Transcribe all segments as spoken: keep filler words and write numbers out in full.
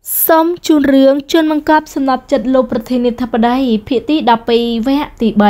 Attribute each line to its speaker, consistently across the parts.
Speaker 1: Some chun rương chun măng cắp sầm nạp chật lôประเทศทับได้พิธีดับไปแวะตีใบ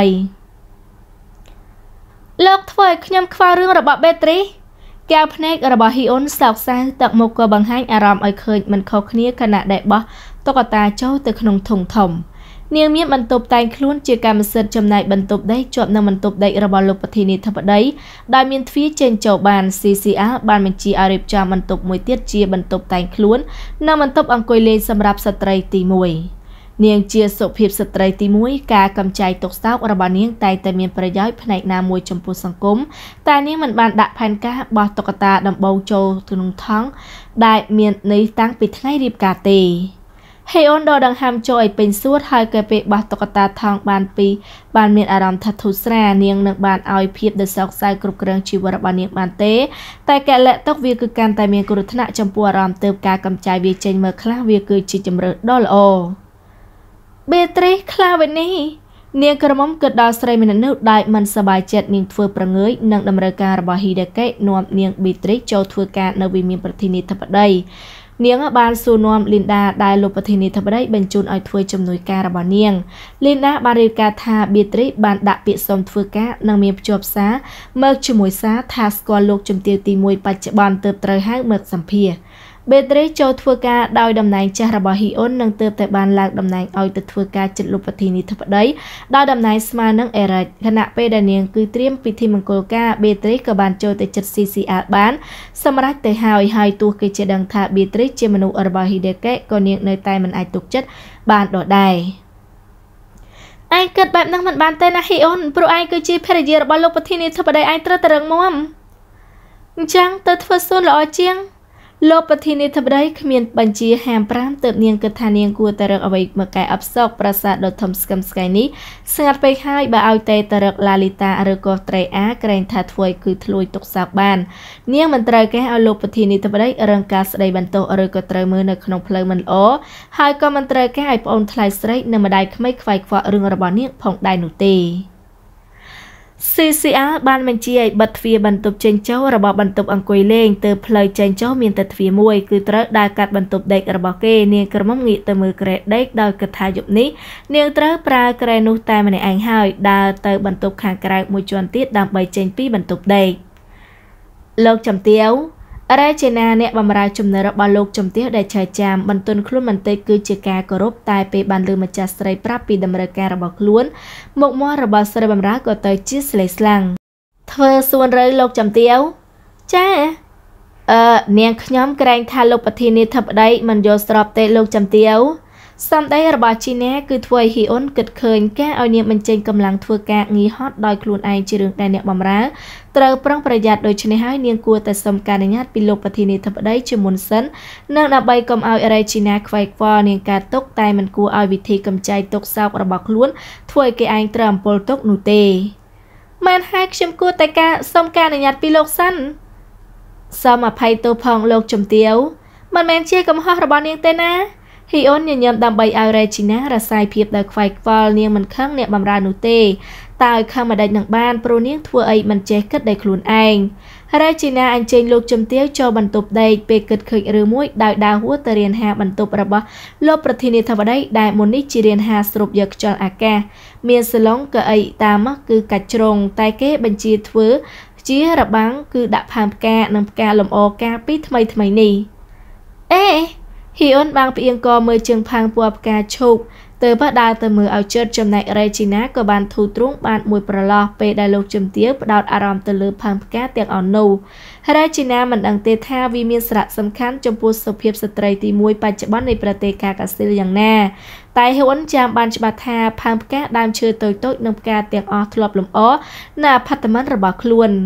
Speaker 1: เลิกถอยขยำคว้าเรื่องระบาดเบตรีแก้วพเนกระบาดฮิออนสาวสายตักมกบังให้อารามไอเคยมันเขาเคลียขณะได้บ่ตกตาเจ้าตึกขนมถงถมเนียงเมียบรรทบแต่งคล้วนเจียการมันเสด็จจำนายบรรทบได้จบนำบรรทบได้ระบาดลบประเทศทับได้ได้มีทวีเจนเจ้าบานซีซีอาบานมันจีอาริบจาบรรทบมวยเตี้ยเจียบรรทบแต่งคล้วนนำบรรทบอังกฤษเลสำหรับสตรีตีมวยเนียงเจียสุภิบสตรีตีมวยกากำใจตกเศร้าระบาดเนียงแต่แต่มีประย้อยภายในนามวยจมพูสังคมแต่เนียงมันบานดักพันกาบอตกตาดำเบาโจตุนท้องได้เมียนในตั้งปิดให้รีบกาเตเฮออนดอดังฮามโจยเป็นส่วนไฮเกเปบาตกตาทางบานปีบานเมียนอารามทัตุสราเนียงนักบานเอาเพียบเดสอกไซกรุบกระงชีวรบานเนียงบานเตแต่แกและตกเวียคือการแต่เมียนกรุธนะจำปัวรามเติมการกำจายเวียเจนเมื่อคลาเวียคือจิจมเริดดอลโอเบตรีคลาเวนี้เนียงกระมอมเกิดดาวสไลมินนุได้มันสบายเจ็ดเนียงเฟือประเงยนังดำเนินการระบาฮีเดเกะนวมเนียงเบตรีโจทวการนวีมีประเทศนิทับได้เนียงบานสูนวมลินดาได้ลบประเทศนิทับได้บรรจุเอาทวยจำนวนการระบาเนียงลินดาบาริกาธาเบตรีบานดักเปียสมทวกะนังมีจบซาเมื่อจมวยซาทาสกอโลกจมเตียวตีมวยปัจจุบันเติบโตให้เมื่อสัมเพียเบตรีโจทวกาดาวดำนายจาระบาฮิออนนังเติบแต่บานหลักดำนายเอาแต่ทวกาจิตลุปฏินิทับได้ดาวดำนายสมานังเอรัยขณะเปดาเนียงคือเตรียมพิธีมังกรกาเบตรีกับบานโจแต่จิตซีซีอาบานสมรัตแต่หายหายตัวเกจดังท่าเบตรีเจมนุอรบาฮิเดเกะก็เนียงในใจมันไอตุกจัดบานดอได้ไอเกิดแบบนั่งมันบานเตนะฮิออนโปรไอคือจีเพรเยร์บาลลุปฏินิทับได้ไอตระตระงมวมจังเติร์ทฟสุนละอเจียงโลกประเทศนี้ทำได้ขมิ้นบัญชีแฮมพรามเติบเนียงกระทานียงกัวตะเริกเอาไว้เมื่อไก่อับซอกปราสาทโดยทำสกัมสกายนี้สงัดไปให้บาเอาเตตะเริกลาลิตาอารกอเตรอาเกรงทัดถวยคือทลุยตกสาบานเนียงมันเตรแก่เอาโลกประเทศนี้ทำได้เริงกาสไดบันโตอารกอเตรมือในขนมเพลิงมันอ๋อหายก็มันเตรแก่ไอปอนทลายสไลน์นำมาได้ขไม่ควายคว้าเรื่องระบาดเนียงผ่องได้หนุเตซีซีอาบานมันจีไอบัตเฟียบรรทุบเจนเจ้าระบบบรรทุบอังกุยเล่งเติบเพลย์เจนเจ้ามีแต่เฟียมวยคือตระได้การบรรทุบเด็กระบเกเนียงกระมังงีเตมือเกรดเด็กดาวกระทายบนี้เนียงตระปลาเกรนุตายมันในอังหายดาวเติบบรรทุบขางกระไรมวยจวนติดดำใบเจนปีบรรทุบเด็กโลกจำเตี้ยวอะไรเจนาเนี่ยบำราจุมในระบาโลกจมเตี้ยได้ชายจามบรรทุนคลุ้นมันเตยคือเจกากรบตายไปบันลืมมาจากสไลปราปีดำเนินการระบาล้วนหมกมัวระบาสไลบำราก็เตยจิสเลสลังเธอส่วนเลยโลกจำเตี้ยวจ้าเออเนียงขย้อมแกรงทาโลกปฏินิทับได้มันโยสอบเตโลกจำเตี้ยวซ้ำได้ระบาดชีแน่คือถวยฮิออนเกิดเคยแก้เอาเนี่ยมันเจงกำลังทัวกางงีฮอตดอยคลูนไอจีเรื่องได้เนี่ยบำราเตอปรังประหยัดโดยชนะให้เนียงกลัวแต่สมการในญาติปิโลปฏินิทับได้จมุนสันเนื่องนับใบกำเอาอะไรชีแน่ไฟฟอเนียงการตกตายมันกลัวเอาวิธีกำใจตกเศร้าระบาดล้วนถวยเกไอตรามโปลตกนูเตมันให้ชมกูแต่การสมการในญาติปิโลสั้นสมอภัยตัวพองโลกจมเตียวมันแมนเชี่ยกับฮอระบาดเนียงเตนะฮิออนยังยำดำใบอาเรจินะระสายเพียบได้ไฟฟอลเนียงมันข้างเนี่ยบำราหนูเตตายข้ามาได้หนังบ้านโปรเนียงทัวไอมันเจ๊กัดได้คลุนเองเรจินะอันเจงลูกจมเตี้ยวโจบรรทุบได้เปกิดเคยหรือมุ้ยดาวดาวหัวตะเรียนหาบรรทุบระบะโลประเทศนิทวได้ได้มนิจิเรียนหาสรุปยกจอลอากาเมียสลองก็ไอตามมักคือกัดจงตายเก้บัญชีทัวจีระบังคือดับพามกานำกาลมออกาปีทำไมทำไมนี่เอ๊ฮิออนบางเพียงกอมือจึงพังปวบกาชุกเตอพระดาเตอมือเอาเชิดจำในอะไรจีนะก็บานทูตรุงบานมวยประลอเปได้โลกจำเตี้ยดาวอารามเตลือพังแก้เตียงอ่อนนูอะไรจีนะมันดังเตท่าวิมีสระสำคัญจมพูสเพียบสตรีตีมวยปัจจุบันในประเทศกากาซิลอย่างแน่แต่ฮิออนจามบานฉบับท่าพังแก้ดามเชิดโตยโต้นำกาเตียงอ่อนทลบลมอ้อหน้าพัฒมันระบาดคลวน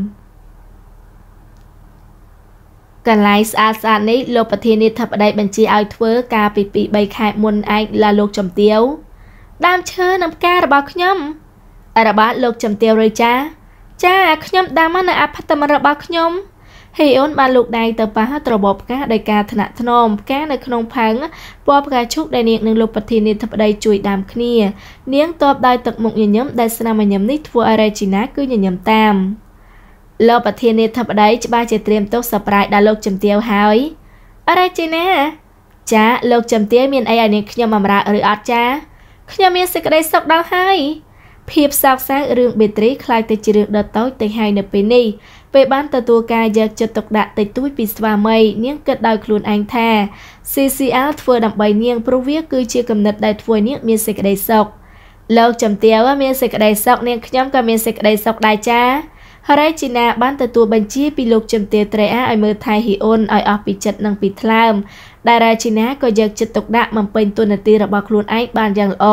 Speaker 1: กันไลส์อาซานี้โลกประเทศนี้ทับได้บัญชีเอาเทอร์กาปีปีใบขายมนไอลาโลกจำเตียวดามเชิญนำการระบาดขย่มระบาดโลกจำเตียวเลยจ้าจ้าขย่มดามันในอภัตมันระบาดขย่มเฮออนบานลูกใดเติบป้าตระบบกาได้การถนัดถนอมกาในขนมพังปอบกาชุกได้เนียงหนึ่งโลกประเทศนี้ทับได้จุยดามขณีเนียงตอบได้ตกหมกยันย่ำได้สนามยันย่ำนิทัวอะไรจีน่าคือยันย่ำตามโลกประเทศนี้ทับได้จะบ้าจะเตรียมโต๊ะสปรายดาโลกจำเตียวหายอะไรจีน่า จចាលោកចំទាយមានអីឲ្យនាងខ្ញុំបម្រើឬអត់ចាខ្ញុំមានសេចក្តីសុខដល់ហើយភាពសោកសៅរឿងបេត្រីខ្លាយទៅជារឿងដតូចទៅហើយនៅពេលនេះពេលបានទទួលការយកចិត្តទុកដាក់តិចតួចពីស្វាមីនាងគិតដោយខ្លួនឯងថា ซี ซี แอล ធ្វើដើម្បីនាងព្រោះវាគឺជាគំនិតដែលធ្វើនាងមានសេចក្តីសុខលោកចំទាវមានសេចក្តីសុខនាងខ្ញុំក៏មានសេចក្តីសុខដែរចាហើយជីណាបានទទួលបញ្ជាពីលោកចំទាវត្រេអាឲ្យមើលថែហ៊ីអ៊ុនឲ្យអស់ពីចិត្តនិងពីថ្លើមដែលរាជីណាក៏យកចិត្តទុកដាក់បំពេញតួនាទីរបស់ខ្លួនឯងបានយ៉ាងល្អ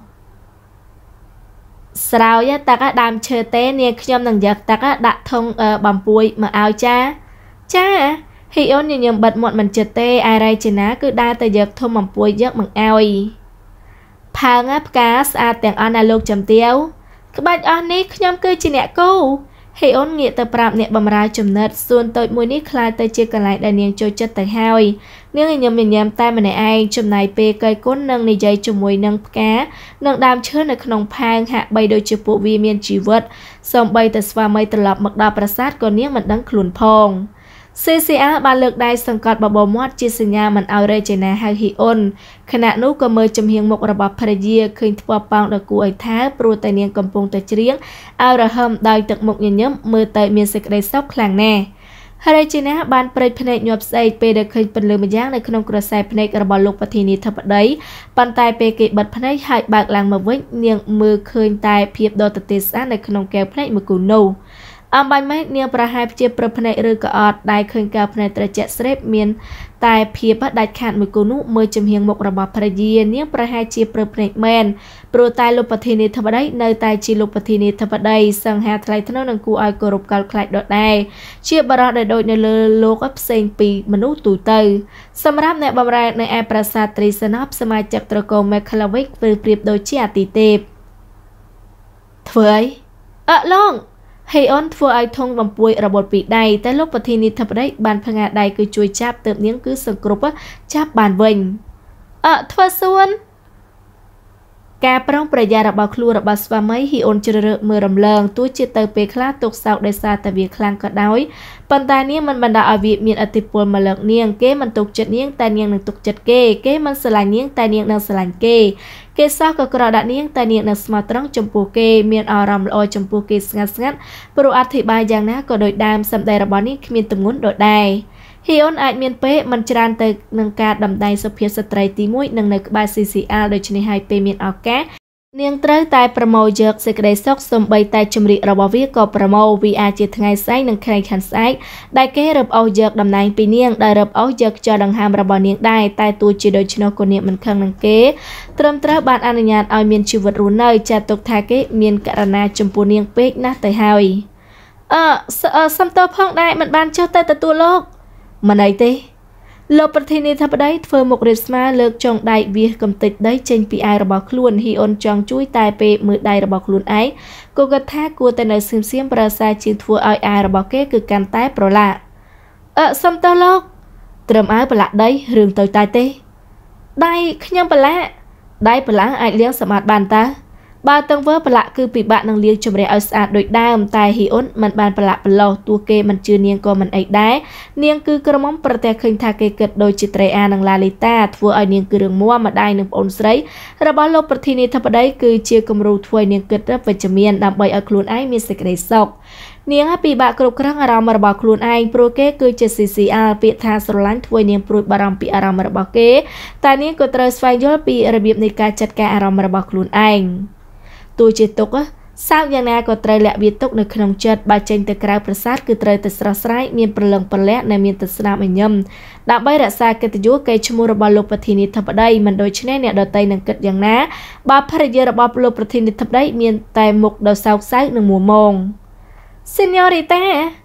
Speaker 1: ស្រោយតាក់ដើមឈើទេនាងខ្ញុំនឹងយកតាក់ដាក់ធុងបំពួយមកឲ្យចាចាហ៊ីអ៊ុនញញឹមបិទមាត់មិនចិត្តទេឯរាជីណាគឺដើរទៅយកធុងបំពួយយកមកឲ្យផើងផ្កាស្អាតទាំងអស់ណាលោកចំទាវក្បាច់អស់នេះខ្ញុំគឺជាអ្នកគូហ៊ីអ៊ុនងាកទៅប្រាប់អ្នកបម្រើចំណិតសួនតូចមួយនេះខ្លាយទៅជាកន្លែងដែលនាងចូលចិត្តទៅហើយនាងញញឹមញញឹមតែម្នាក់ឯងចំណាយពេលកៃគុណនិងនិយាយជាមួយនឹងផ្កានិងដើមឈើនៅក្នុងផើងហាក់បីដូចជាពួកវាមានជីវិតសូម្បីតែស្វាមីត្រឡប់មកដល់ប្រាសាទក៏នាងមិនដឹងខ្លួនផង ซี ซี แอล បានលើកដៃសង្កត់បបោមាត់ជាសញ្ញាមិនឲ្យរេជេណាហៅហ៊ីអ៊ុនខណៈនោះក៏មើលចំហៀងមុខរបស់ភរិយាឃើញធ្ពាប់ប៉ោងដល់គួរឲ្យថាព្រោះតែនាងកំពុងតែច្រៀងឲ្យរហឹមដោយទឹកមុខញញឹមមើលទៅមានសេចក្តីសុខខ្លាំងណាស់រេជេណាបានព្រៃភ្នែកញាប់ស្អែកពេលដែលឃើញពន្លឺម្យ៉ាងនៅក្នុងក្រសែភ្នែករបស់លោកប្រធានាធិបតីប៉ុន្តែពេលគេបិទភ្នែកហើយបើកឡើងមកវិញនាងមើលឃើញតែភាពដ៏ទទេស្អាតនៅក្នុងកែវភ្នែកមួយគូនោះអំបញ្ញម៉េចនាងប្រហែលជាប្រភ្នែកឬក៏អត់ដែលឃើញកៅភ្នែកត្រជាក់ស្រេបមានតែភាពដាច់ខាតមួយគូនោះមើលចំហៀងមុខរបស់ភរិយានាងប្រហែលជាប្រភ្នែកមែនព្រោះតែលោកប្រធានាធិបតីនៅតែជាលោកប្រធានាធិបតីសង្ហាថ្លៃថ្នូរនឹងគួរឲ្យគោរពកោតខ្លាចដដែលជាបរិបទដែលដូចនៅលើលោកផ្សេងពីមនុស្សទូទៅសម្រាប់អ្នកបម្រើនៅឯប្រាសាទត្រីសណប់សមាជិកត្រកូលមេក្លាវិកធ្វើប្រៀបដូចជាអាទិទេពធ្វើអីអើឡងហ៊ីអ៊ុនធ្វើឲ្យធុងបំពួយរបត់ពីដៃតែលោកប្រធានាធិបតីបានផ្ងាដៃគឺជួយចាប់ទៅនាងគឺសង្គ្រប់ចាប់បានវិញអើធ្វើសួនការប្រុងប្រយ័ត្នរបស់ខ្លួនរបស់ស្វាមីហ៊ីអ៊ុនជ្រើសរើសមើលរំលងទោះជាទៅពេលខ្លះទុកសោកដោយសារតែវាខ្លាំងក៏ដោយប៉ុន្តែនាងមិនបណ្ដាឲ្យវាមានអធិពលមកលើកនាងគេមិនទុកចិត្តនាងតែនាងនឹងទុកចិត្តគេគេមិនស្រឡាញ់នាងតែនាងនឹងស្រឡាញ់គេគេសោះក៏ក្រដាក់នាងតែនាងនឹងស្មោះត្រង់ចំពោះគេមានអារម្មណ៍ល្អចំពោះគេស្ងាត់ស្ងាត់ព្រោះអធិប្បាយយ៉ាងណាក៏ដោយដើមសម្ដីរបស់នេះគ្មានទម្ងន់ដដែលហ៊ីអ៊ុនអាចមានពេលមិនច្រើនទៅនឹងការដំដែងសុភាស្ត្រីទីមួយនិងនៅក្បែរ ซี ซี แอล ដូច្នេះហើយពេលមានឱកាសនាងត្រូវតែប្រមូលយកសេចក្តីសុខសំបីតែចម្រៀករបស់វាក៏ប្រមូលវាអាចជាថ្ងៃស្អែកនិងថ្ងៃខាងស្អែកដែលគេរឹបអូសយកតំណែងពីនាងដែលរឹបអូសយកចោលដង្ហើមរបស់នាងដែរតែទោះជាដូច្នោះក៏នាងមិនខឹងនឹងគេត្រឹមត្រូវបានអនុញ្ញាតឲ្យមានជីវិតរស់នៅចាត់ទុកថាគេមានករណាចំពោះនាងពេកណាស់ទៅហើយអឺសំទោសផងដែរមិនបានចុះទៅទទួលលោកមិនអីទេលោកប្រធានាធិបតីធ្វើមុខរាបស្មើលើកចុងដៃវាសកំតិចដីចេញពីឯរបស់ខ្លួនហ៊ីអ៊ុនចង់ជួយតែពេលមើលដៃរបស់ខ្លួនឯងក៏គិតថាគួរតែនៅសៀមសៀមប្រសើរជាងធ្វើឲ្យឯរបស់គេគឺកាន់តែប្រឡាក់អឺសុំទោសលោកត្រឹមឲ្យប្រឡាក់ដីរឿងទៅតែទេដៃខ្ញុំប្រឡាក់ដៃប្រឡាក់អាចលាងសម្អាតបានតើបើទាំងវើប្រឡាក់គឺពិបាកនឹងលាងជម្រះឲ្យស្អាតដូចដើមតែហ៊ីអ៊ុនមិនបានប្រឡាក់ប្រឡោះទោះគេមិនជឿនាងក៏មិនអីដែរនាងគឺក្រមុំប្រទះឃើញថាគេគិតដូចជាត្រេអានិងឡាលីតាធ្វើឲ្យនាងគឺរឿងមួម្ដាយនិងប្អូនស្រីរបស់លោកប្រធានាធិបតីគឺជាគំរូធ្វើឲ្យនាងគិតវិជ្ជមានដើម្បីឲ្យខ្លួនឯងមានសេចក្តីសុខនាងពិបាកគ្រប់គ្រងអារម្មណ៍របស់ខ្លួនឯងព្រោះគេគឺជា ซี ซี แอล ពាក្យថាស្រឡាញ់ធ្វើនាងព្រួយបារម្ភពីអារម្មណ៍របស់គេតែនាងក៏ត្រូវស្វែងយល់ពីរបៀបនៃការចាត់ការអារម្មណ៍របស់ខ្លួនឯងទោះជាទុកសោកយ៉ាងណាក៏ត្រូវលាក់វាទុកនៅក្នុងចិត្តបើចេញទៅក្រៅប្រាសាទគឺត្រូវតែស្រស់ស្រាយមានប្រលឹងប្រលាក់និងមានទឹកស្នាមញញឹមដើម្បីរក្សាកិត្តិយសកេរ្តិ៍ឈ្មោះរបស់លោកប្រធានាធិបតីមិនដូច្នេះអ្នកដទៃនឹងគិតយ៉ាងណាបើភរិយារបស់លោកប្រធានាធិបតីមានតែមុខដ៏សោកសៅនិងមួម៉ងស៊ីញ៉ូរីតា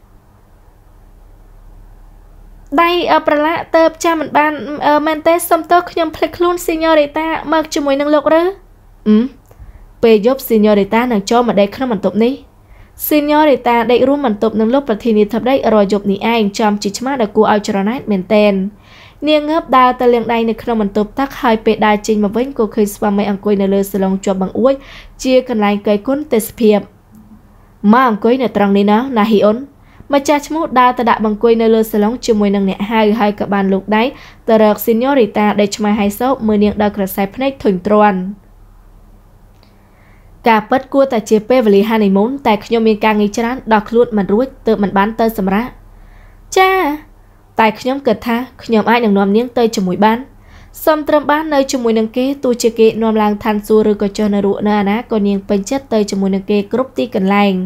Speaker 1: ដៃប្រឡាក់ទៅចាំមិនបានមែនទេសុំទោសខ្ញុំភ្លេចខ្លួនស៊ីញ៉ូរីតាមកជាមួយនឹងលោកឬអឺពេលយប់ស៊ីញ៉ូរីតានឹងចូលមកដេកក្នុងបន្ទប់នេះស៊ីញ៉ូរីតាដេករួមបន្ទប់នឹងលោកប្រធានាធិបតីរាល់យប់នេះឯងចំជាឆ្មាដែលគួរឲ្យច្រណែតមែនទែននាងងើបដើរទៅលាងដៃនៅក្នុងបន្ទប់ទឹកហើយពេលដើរចេញមកវិញក៏ឃើញស្វាមីអង្គុយនៅលើសាឡុងជាប់បង្អួចជាកន្លែងកៃគុណទេសភាពមកអង្គុយនៅត្រង់នេះណាណាហ៊ីអ៊ុនម្ចាស់ឈ្មោះដើរទៅដាក់បង្គួយនៅលើសាឡុងជាមួយនឹងអ្នកហៅហើយក៏បានលោកដៃទៅរក Señorita ដែលឆ្មាហៃសោមើលនាងដល់ក្រសែភ្នែកធុញទ្រាន់ការពិតគួរតែជាពេលវេលា honeymoon តែខ្ញុំមានការងារច្រើនដល់ខ្លួនមិនរួចទើបមិនបានទៅសម្រាប់ចាតែខ្ញុំគិតថាខ្ញុំអាចនឹងនាំនាងទៅជាមួយបានសូមត្រឹមបាននៅជាមួយនឹងគេទោះជាគេនាំឡើងឋានសួគ៌ឬក៏ចុះនរកនៅអាណាក៏នាងពេញចិត្តទៅជាមួយនឹងគេគ្រប់ទីកន្លែង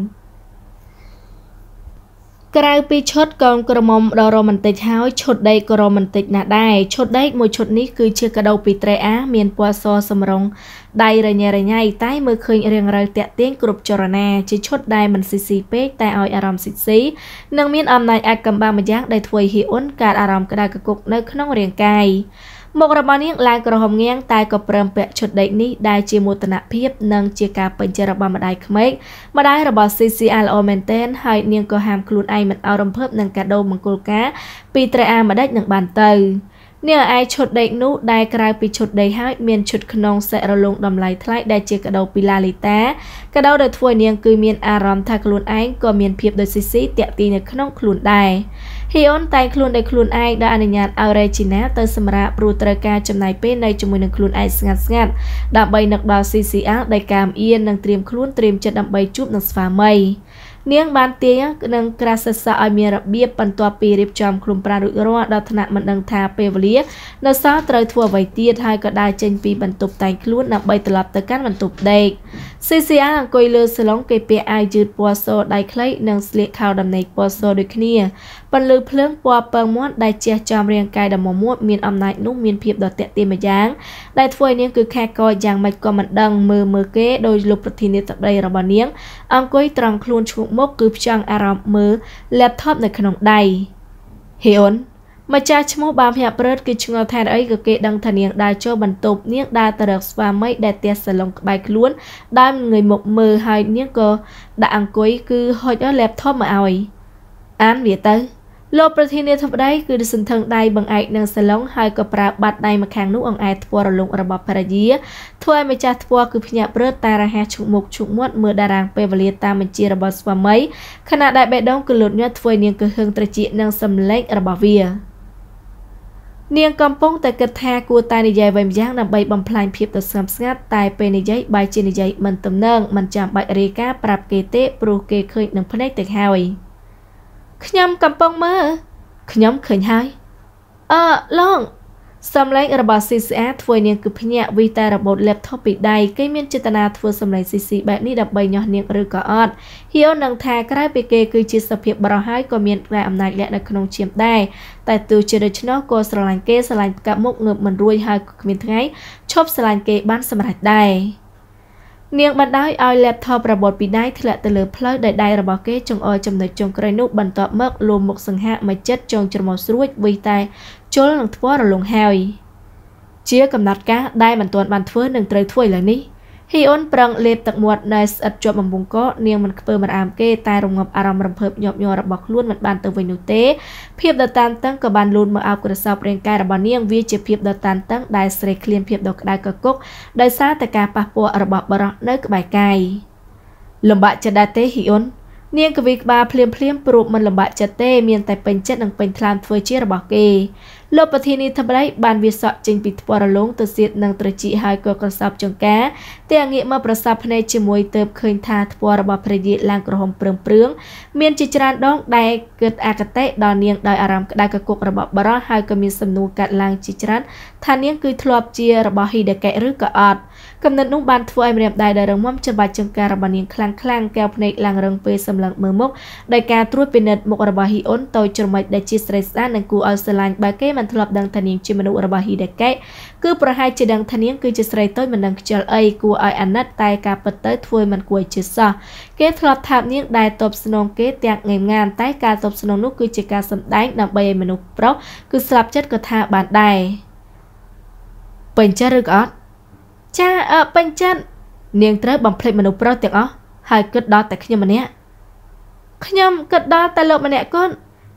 Speaker 1: ក្រៅពីឈុតកូនក្រមុំដ៏រ៉ូម៉ាន់ទិកហើយឈុតដេកក៏រ៉ូម៉ាន់ទិកណាស់ដែរឈុតដេកមួយឈុតនេះគឺជាកាដូពីត្រេអាមានពណ៌សសម្រងដៃរញ៉េរញ៉ៃតែមើលឃើញរៀងរៅតាក់ទាញគ្រប់ចរណាជាឈុតដែលមិនស៊ីស៊ីពេកតែឲ្យអារម្មណ៍ស៊ីស៊ីនិងមានអំណាចអាចកំបាំងម្យ៉ាងដែលធ្វើឲ្យហ៊ីអ៊ុនកើតអារម្មណ៍ក្តៅកគុកនៅក្នុងរាងកាយមុខរបស់នាងឡើងក្រហមងាងតែក៏ព្រមពាក់ឈុតដេកនេះដែលជាមោទនភាពនិងជាការពេញចិត្តរបស់ម្ដាយក្មេកម្ដាយរបស់ស៊ីស៊ីអាល្អមែនទែនហើយនាងក៏ហាមខ្លួនឯងមិនឲ្យរំភើបនឹងកាដូមង្គលការពីត្រេអាម្ដេចនឹងបានទៅនាងឯឈុតដេកនោះដែលក្រៅពីឈុតដេកហើយមានឈុតក្នុងសេរលងតម្លៃថ្លៃដែលជាកាដូពីឡាលីតាកាដូដែលធ្វើឲ្យនាងគឺមានអារម្មណ៍ថាខ្លួនឯងក៏មានភាពដូចស៊ីស៊ីតាក់ទីនៅក្នុងខ្លួនដែរហ៊ីអ៊ុនតែងខ្លួនដោយខ្លួនឯងដោយអនុញ្ញាតឲ្យរ៉េជីណាទៅសម្រាប់ព្រោះត្រូវការចំណាយពេលនៅជាមួយនឹងខ្លួនឯងស្ងាត់ស្ងាត់ដើម្បីនឹកដល់ ซี ซี អារ ដែលកាមអៀននិងត្រៀមខ្លួនត្រៀមចិត្តដើម្បីជួបនឹងស្វាមីនាងបានទាញនឹងក្រាសិសាឲ្យមានរបៀបបន្ទាប់ពីរៀបចំខ្លួនប្រាណរួចរាល់ដល់ថ្នាក់មិនដឹងថាពេលវេលានៅសល់ត្រូវធ្វើអ្វីទៀតហើយក៏ដើរចេញពីបន្ទប់តែងខ្លួនដើម្បីត្រឡប់ទៅកាន់បន្ទប់ដេក ซี ซี អារ អង្គុយលើសាឡុងគេពាក់អាវយឺតពណ៌សដៃខ្លីនិងស្លៀកខោដំណេកពណ៌សដូចគ្នាពន្លឺភ្លើងពណ៌ពងមាត់ដែលជះចំរាងកាយដ៏មមាត់មានអំណាចនោះមានភាពដ៏តាក់ទាញម្យ៉ាងដែលធ្វើឲ្យនាងគឺខែកយ៉ាងម៉េចក៏មិនដឹងមើលមើលគេដោយលោកប្រធានាធិបតីរបស់នាងអង្គុយត្រង់ខ្លួនឈ្ងុកមុខគឺផ្ចង់អារម្មណ៍មើល laptop នៅក្នុងដៃហ៊ីអ៊ុនម្ចាស់ឈ្មោះបានភ្ញាក់ព្រឹត្តគឺឆ្ងល់ថាអីក៏គេដឹងថានាងដើរចូលបន្ទប់នាងដើរទៅរកស្វាមីដែលទះសាឡុងក្បែរខ្លួនដើមងើយមុខមើលហើយនាងក៏ដាក់អង្គុយគឺហុច laptop មកឲ្យអានវាទៅលោកប្រធានាធិបតីគឺសន្ធឹងដៃបង្អែកនឹងសាឡុងហើយក៏ប្រើបាត់ដៃម្ខាងនោះអង្អែលថ្ពាល់រលុងរបស់ភរិយាធ្វើឲ្យម្ចាស់ថ្ពាល់គឺភ្ញាក់ព្រឹត្តតែរហ័សឈុកមុខឈុកមាត់មើលតារាងពេលវេលាតាមបញ្ជារបស់ស្វាមីខណៈដែលបេះដូងគឺលូតញាត់ធ្វើឲ្យនាងគឺហឹងត្រចៀកនឹងសម្លេងរបស់វានាងកំពុងតែគិតថាគួរតែនិយាយអ្វីម្យ៉ាងដើម្បីបំផ្លាញភាពដ៏ស្ងប់ស្ងាត់តែពេលនិយាយបែរជានិយាយមិនទំនងមិនចាំបាច់រាយការណ៍ប្រាប់គេទេព្រោះគេឃើញនឹងភ្នែកទៅហើយខ្ញុំកំពុងមើលខ្ញុំឃើញហើយអឺឡងសំឡេងរបស់ ซี ซี អារ ធ្វើនាងគឺភ្ញាក់វិតែរបូត laptop ពីដៃគេមានចេតនាធ្វើសំឡេង ซี ซี បែបនេះដើម្បីញាស់នាងឬក៏អត់ហ៊ីអ៊ុននឹងថាក្រៅពីគេគឺជាសភាពបរោះហើយក៏មានតែអំណាចលាក់នៅក្នុងឈាមដែរតែទោះជាដូច្នោះក៏ស្រឡាញ់គេស្រឡាញ់កាប់មុខងើបមិនរួចហើយក៏គ្មានថ្ងៃឈប់ស្រឡាញ់គេបានសម្រេចដែរនាងបណ្ដោយឲ្យ laptop របូតពីដៃធ្លាក់ទៅលើផ្លូវដែលដៃរបស់គេចង្អុលចំណុចចុងក្រោយនោះបន្ទាប់មកលួមមុខសង្ហាមកចិត្តចងច្រមុះស្រួចវិតែជល់នឹងថ្ពាល់រលុងហើយជាកំណត់ការដែលមិនទាន់បានធ្វើនឹងត្រូវធ្វើឥឡូវនេះហ៊ីអ៊ុនប្រឹងលេបទឹកមាត់ដែលស្អិតជាប់បំពង់កនាងមិនខ្ពើមអាមគេតែរងាប់អារម្មណ៍រំភើបញាប់ញ័ររបស់ខ្លួនមិនបានទៅវិញនោះទេភាពដ៏តានតឹងក៏បានលូនមកអោបក្រសោបរាងកាយរបស់នាងវាជាភាពដ៏តានតឹងដែលស្រេកឃ្លានភាពដ៏ក្តៅកគុកដោយសារតែការប៉ះពាល់របស់បរិះនៅក្បែរកាយលំបាកចិត្តដែរទេហ៊ីអ៊ុននាងកវីក្បាលភ្លាមភ្លាមព្រោះមិនលំបាកចិត្តទេមានតែពេញចិត្តនិងពេញថ្លើមធ្វើជារបស់គេលោកប្រធានាធិបតីបានវាសក់ចេញពីថ្ពាល់រលុងទៅសៀតនឹងត្រចៀកហើយក៏ក្រសោបចង្ការតែងាកមកប្រសាបភ្នែកជាមួយទៅឃើញថាថ្ពាល់របស់ភរិយាឡើងក្រហមព្រឿងព្រឿងមានជាច្រើនដងដែលគិតអកតេដល់នាងដោយអារម្មណ៍ក្តៅកគុករបស់បរិះហើយក៏មានសំណួរកាត់ឡើងជាច្រើនថានាងគឺធ្លាប់ជារបស់ហ៊ីដេកេឬក៏អត់កំណត់នោះបានធ្វើឲ្យម្រាមដៃដែលរងមច្បាច់ចង្ការរបស់នាងខ្លាំងខ្លាំងកែវភ្នែកឡើងរឹងពេលសម្លឹងមើលមុខដោយការត្រួតពិនិត្យមុខរបស់ហ៊ីអ៊ុនតូចច្រមុចដែលជាស្រីស្អាតនិងគួរឲ្យស្រឡាញ់បើគេមិនធ្លាប់ដឹងថានាងជាមនុស្សរបស់ហ៊ីដេកេគឺប្រហែលជាដឹងថានាងគឺជាស្រីតូចមិនដឹងខ្ជិលអីគួរឲ្យអាណិតតែការពិតទៅធ្វើមិនគួរឲ្យជឿសោះគេធ្លាប់ថាបនាងដែលតបស្នងគេទាំងងេមងានតែការតបស្នងនោះគឺជាការសម្ដែងដើម្បីឲ្យមនុស្សប្រុសគឺស្លាប់ចិត្តក៏ថាបានដែរពេញចិត្តឬក៏អត់ចាអឺពេញចិត្តនាងត្រូវបំភ្លេចមនុស្សប្រុសទាំងអស់ហើយគិតដល់តែខ្ញុំម្នាក់ខ្ញុំគិតដល់តែលោកម្នាក់កូន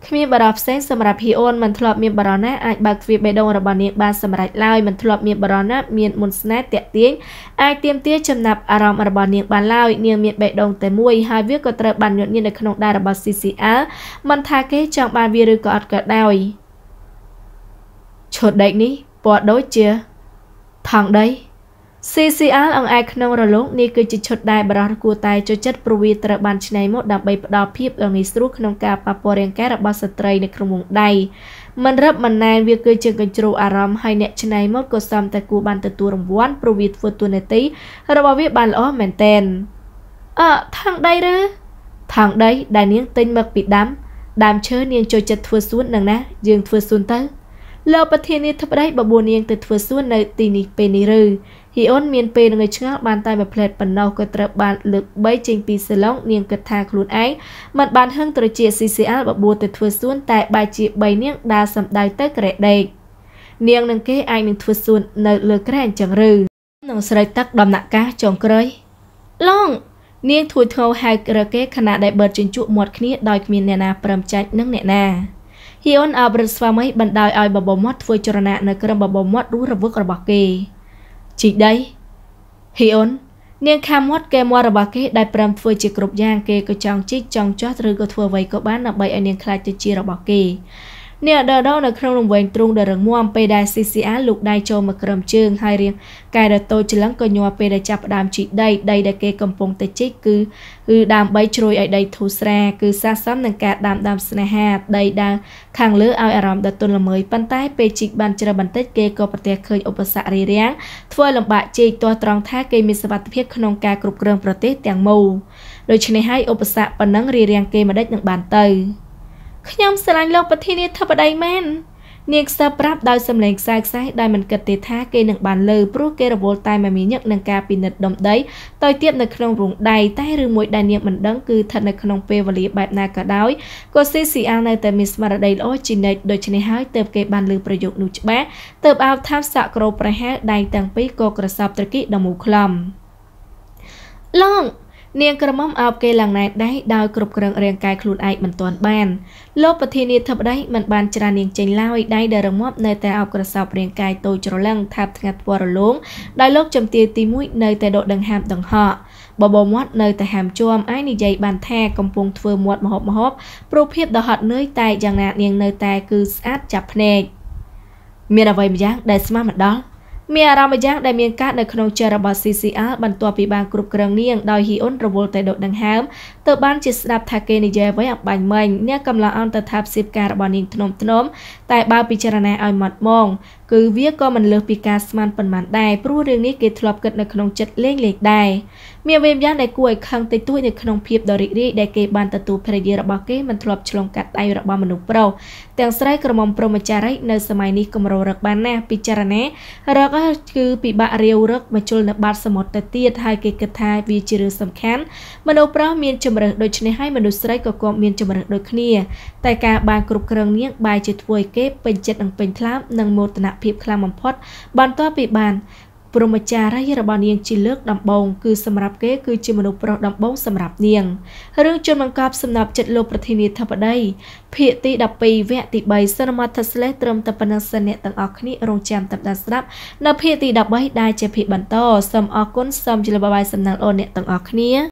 Speaker 1: គ្មានបារម្ភផ្សេងសម្រាប់ហ៊ីអូនមិនធ្លាប់មានបារម្ភណាអាចបើកទ្វារបេះដូងរបស់នាងបានសម្រេចឡើយមិនធ្លាប់មានបារម្ភណាមានមុនស្នេហ៍តាក់ទាញអាចទាមទារចំណាប់អារម្មណ៍របស់នាងបានឡើយនាងមានបេះដូងតែមួយហើយវាក៏ត្រូវបានញត់ញៀននៅក្នុងដៃរបស់ ซี ซี แอล មិនថាគេចង់បានវាឬក៏អត់ក៏ដោយឈុតដេកនេះពណ៌ដូចជាថង់ដី ซี ซี แอล អង្អែលក្នុងរលកនេះគឺជាឈុតដែលបរិះគួរតែចូលចិត្តព្រោះវាត្រូវបានច្នៃមកដើម្បីផ្ដល់ភាពងាយស្រួលក្នុងការប៉ះពាល់រាងកាយរបស់ស្ត្រីនៅក្នុងវងដៃមិនរឹបមិនណែនវាគឺជាកញ្ជ្រោលអារម្មណ៍ហើយអ្នកច្នៃមកក៏សមតែគួរបានទទួលរង្វាន់ព្រោះវាធ្វើតួនាទីរបស់វាបានល្អមែនទែនអឺថង់ដីឬថង់ដីដែលនាងទិញមកពីដាំដើមឈើនាងចូលចិត្តធ្វើសួននឹងណាយើងធ្វើសួនទៅលោកប្រធានាធិបតីបបួលនាងទៅធ្វើសួននៅទីនេះពេលនេះឬហ៊ីអូនមានពេលងើយឆ្ងល់បានតែមួយផ្លែតប៉ុណ្ណោះក៏ត្រូវបានលើកបីចេញពីសាឡុងនាងគិតថាខ្លួនឯងមិនបានហឹងត្រជា ซี ซี แอล បបួលទៅធ្វើសួនតែបែរជាបីនាងដើរសម្ដៅទៅក្រែដេកនាងនឹងគេអាចនឹងធ្វើសួននៅលើក្រែអញ្ចឹងឬនឹងស្រីទឹកដំណាក់កាសចុងក្រោយឡងនាងធួយធ្ងរហៅរកគេខណៈដែលបឺតជញ្ជក់មាត់គ្នាដោយគ្មានអ្នកណាព្រមចាច់នឹងអ្នកណាហ៊ីអូនអបរិទ្ធស្វាមីបណ្ដោយឲ្យបបោមាត់ធ្វើចរណៈនៅក្រឹមបបោមាត់រស់រវើករបស់គេជីកដីហ៊ីអូននាងខាំមាត់គេមាត់របស់គេដែលព្រមធ្វើជាគ្រប់យ៉ាងគេក៏ចង់ជីកចង់ចោះឬក៏ធ្វើអ្វីក៏បានដើម្បីឲ្យនាងខ្លាចទៅជារបស់គេនាងដើរនៅក្នុងរង្វែងទ្រូងដែលរងមាំពេលដែល ซี ซี แอล លូកដៃចូលមកក្រឹមជើងហើយរៀងកាយរតូចច្រឡឹងក៏ញ័រពេលដែលចាប់ផ្ដើមជីកដីដីដែលគេកំពុងតែជីកគឺគឺដើម្បីជ្រោយឲ្យដីធូរស្រាលគឺស័ក្តិសមនឹងការដាំដើមស្នេហាដីដែលខាងលើឲ្យអារម្មណ៍ដ៏ទន់ល្មើយប៉ុន្តែពេលជីកបានច្រើនបន្តិចគេក៏ប្រទះឃើញឧបសគ្គរារាំងធ្វើលំបាកជីកទាស់ត្រង់ថាគេមានសុវត្ថិភាពក្នុងការគ្រប់គ្រងប្រទេសទាំងមូលដូច្នេះហើយឧបសគ្គប៉ុណ្ណឹងរារាំងគេមិនដេចនឹងបានទៅខ្ញុំស្រឡាញ់លោកប្រធានាធិបតីមែននាងខ្សឹបប្រាប់ដោយសម្លេងខ្សែខ្សែដែលមិនគិតទេថាគេនឹងបានលើព្រោះគេរវល់តែមិនមានញឹកនឹងការពិនិត្យដុំដីតើទៀតនៅក្នុងរោងដៃតែឬមួយដែលនាងមិនដឹងគឺស្ថិតនៅក្នុងពេលវេលាបែបណាក៏ដោយក៏ ซี ซี แอล នៅតែមានស្មារតីល្អជានិច្ចដូច្នេះហើយទើបគេបានលើប្រយោគនោះច្បាស់ទើបអោបថាសក្រូប្រហែលដៃទាំងពីរក៏ក្រសោបត្រគីដល់មូខ្លំឡងនាងក្រមុំអោបគេឡើងណែដៃដោយគ្រប់គ្រងរាងកាយខ្លួនឯងមិនទាន់បានលោកប្រធានាធិបតីមិនបានច្រាននាងចេញឡើយដៃដែលរងាប់នៅតែអោបក្រសោបរាងកាយតូចច្រឡឹងថាបថ្ងាត់ពណ៌រលោងដោយលោកចំទាយទីមួយនៅតែដកដង្ហើមដង្ហក់បបោមាត់នៅតែហាមជួមអាចនិយាយបានថាកំពុងធ្វើមាត់មហូបមហូបព្រោះភាពដ៏ហត់នឿយតែយ៉ាងណានាងនៅតែគឺស្អាតចាប់ភ្នែកមានអ្វីម្យ៉ាងដែលស្មានមិនដល់មានអារម្មណ៍យ៉ាងដែលមានការនៅក្នុងចិត្តរបស់ ซี ซี แอล បន្ទាប់ពីបានគ្រប់គ្រងនាងដោយហ៊ីអូនរវល់តែដកដង្ហើមទៅបានជាស្ដាប់ថាគេនិយាយអ្វីអំបញ្ញមិញអ្នកកំឡោះអន្តថាផ្សិបការរបស់នាងធ្នមធ្នមតែបើពិចារណាឲ្យម៉ត់មងគឺវាក៏មិនលើសពីការស្មានប៉ុន្មានដែរព្រោះរឿងនេះគេធ្លាប់គិតនៅក្នុងចិត្តលេងលេងដែរមានអ្វីយ៉ាងដែលគួរឲ្យខឹងតិចតួចនៅក្នុងភាពដ៏រីករាយដែលគេបានទទួលភរិយារបស់គេមិនធ្លាប់ឆ្លងកាត់ដៃរបស់មនុស្សប្រុសទាំងស្រីក្រមុំព្រហ្មចារីនៅសម័យនេះគម្រោរឹកបានណាស់ពិចារណារឹកគឺពិបាករាវរឹកមកជុលនៅបាតសមុទ្រទៅទៀតហើយគេគិតថាវាជារឿងសំខាន់មនុស្សប្រុសមានជំរើសដូចនេះហើយមនុស្សស្រីក៏គាត់មានជំរើសដូចគ្នាតែការបានគ្រប់គ្រងនាងបែរជាធ្វើឲ្យគេពេញចិត្តនិងពេញថ្លើមនិងមោទនភាពខ្លាំងបំផុតបន្ទាប់ពីបានព្រហ្មចារីរបស់នាងជាលើកដំបូងគឺសម្រាប់គេគឺជាមនុស្សប្រុសដំបូងសម្រាប់នាងរឿងជនបង្កប់សំណប់ចិត្តលោកប្រធានាធិបតីភាគទីដប់ពីរវគ្គទីបីសន្មតថាស្លេះត្រឹមតែប៉ុណ្ណឹងសិនអ្នកទាំងអស់គ្នារងចាំតាមដានស្ដាប់នៅភាគទីដប់បីដែលជាភាគបន្តសូមអរគុណសូមជម្រាបបាយសំណាងល្អអ្នកទាំងអស់គ្នា